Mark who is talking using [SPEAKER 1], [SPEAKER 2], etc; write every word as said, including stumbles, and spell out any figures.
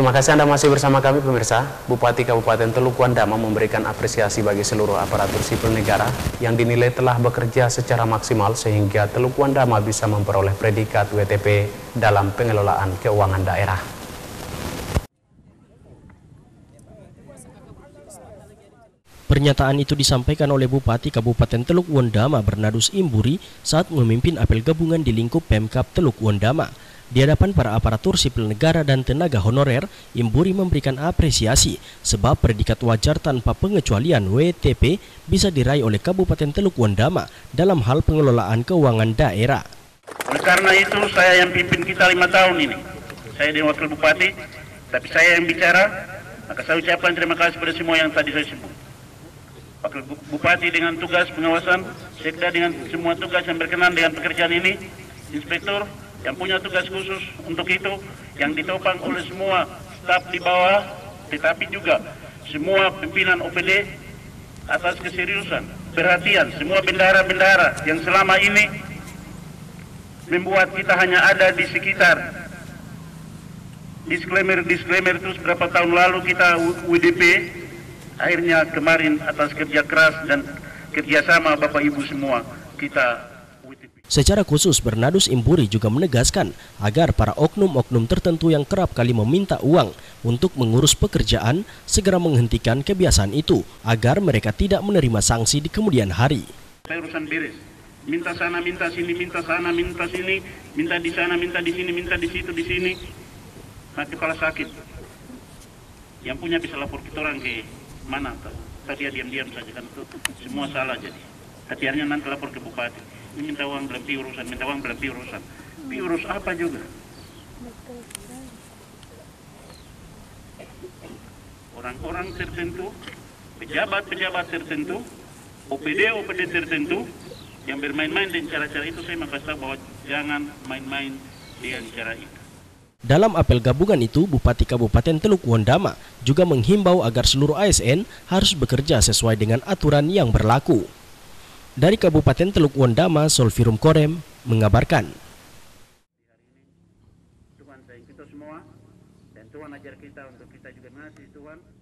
[SPEAKER 1] Terima kasih Anda masih bersama kami pemirsa. Bupati Kabupaten Teluk Wandama memberikan apresiasi bagi seluruh aparatur sipil negara yang dinilai telah bekerja secara maksimal sehingga Teluk Wandama bisa memperoleh predikat W T P dalam pengelolaan keuangan daerah.
[SPEAKER 2] Pernyataan itu disampaikan oleh Bupati Kabupaten Teluk Wandama Bernardus Imburi saat memimpin apel gabungan di lingkup Pemkab Teluk Wandama. Di hadapan para aparatur sipil negara dan tenaga honorer, Imburi memberikan apresiasi sebab predikat wajar tanpa pengecualian W T P bisa diraih oleh Kabupaten Teluk Wandama dalam hal pengelolaan keuangan daerah.
[SPEAKER 3] Oleh karena itu saya yang pimpin kita lima tahun ini. Saya di wakil bupati, tapi saya yang bicara, maka saya ucapkan terima kasih pada semua yang tadi saya sebut. Wakil bupati dengan tugas pengawasan, sekda dengan semua tugas yang berkenan dengan pekerjaan ini, inspektur yang punya tugas khusus untuk itu, yang ditopang oleh semua staf di bawah, tetapi juga semua pimpinan O P D atas keseriusan, perhatian, semua bendahara-bendahara yang selama ini membuat kita hanya ada di sekitar disclaimer-disclaimer terus berapa tahun lalu kita W D P, akhirnya kemarin atas kerja keras dan kerjasama Bapak Ibu semua kita.
[SPEAKER 2] Secara khusus, Bernardus Imburi juga menegaskan agar para oknum-oknum tertentu yang kerap kali meminta uang untuk mengurus pekerjaan segera menghentikan kebiasaan itu agar mereka tidak menerima sanksi di kemudian hari.
[SPEAKER 3] Urusan beres, minta sana, minta sini, minta sana, minta sini, minta di sana, minta di sini, minta di situ, di sini. Nah, kepala sakit. Yang punya bisa lapor kita orang ke mana? Tadi diam-diam saja kan itu semua salah jadi. Hati-hatinya nanti lapor ke bupati. Minta uang berhenti urusan, minta uang berhenti urusan. Tapi urus apa juga? Orang-orang tertentu, pejabat-pejabat tertentu, O P D-O P D tertentu yang bermain-main dengan cara-cara itu, saya makasih bahwa jangan main-main dengan cara itu.
[SPEAKER 2] Dalam apel gabungan itu, Bupati Kabupaten Teluk Wandama juga menghimbau agar seluruh A S N harus bekerja sesuai dengan aturan yang berlaku. Dari Kabupaten Teluk Wandama, Solvirum Korem mengabarkan.
[SPEAKER 3] Tuhan sayang kita semua dan Tuhan ajar kita untuk kita juga ngasih Tuhan.